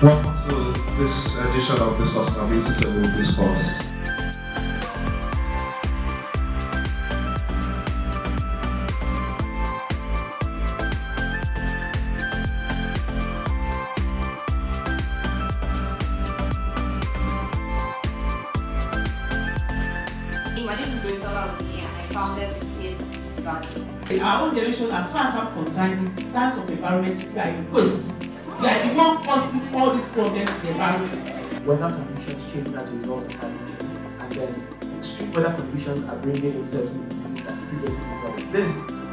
Welcome to this edition of the Sustainability Table Discourse. My name is Loisola Oni and I founded the Create Value. Our own generation, as far as I'm concerned, in terms of environment, we are in waste. We are the one causing all these problems to the environment. Weather conditions change as a result of climate change, and then extreme weather conditions are bringing in certain diseases that previously did not exist.